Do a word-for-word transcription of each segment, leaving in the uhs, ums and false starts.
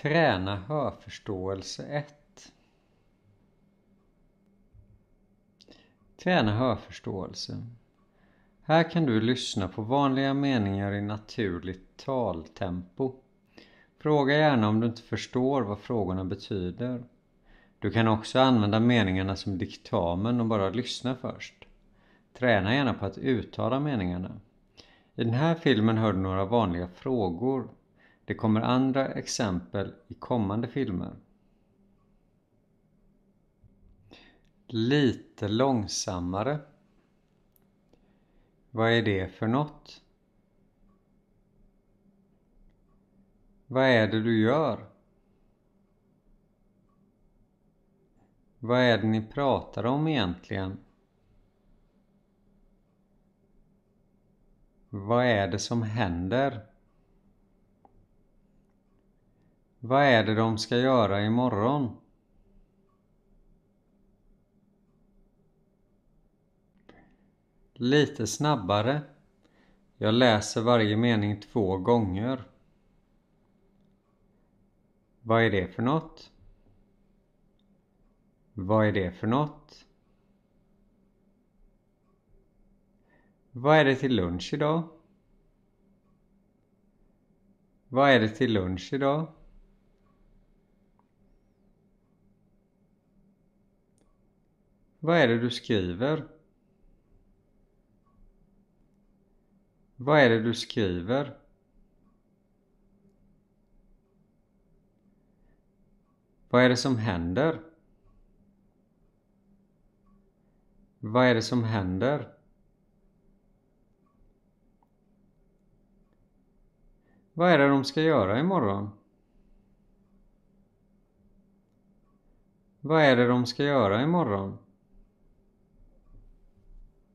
Träna hörförståelse ett. Träna hörförståelse. Här kan du lyssna på vanliga meningar i naturligt taltempo. Fråga gärna om du inte förstår vad frågorna betyder. Du kan också använda meningarna som diktamen och bara lyssna först. Träna gärna på att uttala meningarna. I den här filmen hör du några vanliga frågor. Det kommer andra exempel i kommande filmer. Lite långsammare. Vad är det för något? Vad är det du gör? Vad är det ni pratar om egentligen? Vad är det som händer? Vad är det de ska göra imorgon? Lite snabbare. Jag läser varje mening två gånger. Vad är det för något? Vad är det för något? Vad är det till lunch idag? Vad är det till lunch idag? Vad är det du skriver? Vad är det du skriver? Vad är det som händer? Vad är det som händer? Vad är det de ska göra imorgon? Vad är det de ska göra imorgon?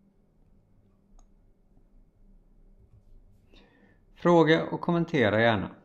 Fråga och kommentera gärna.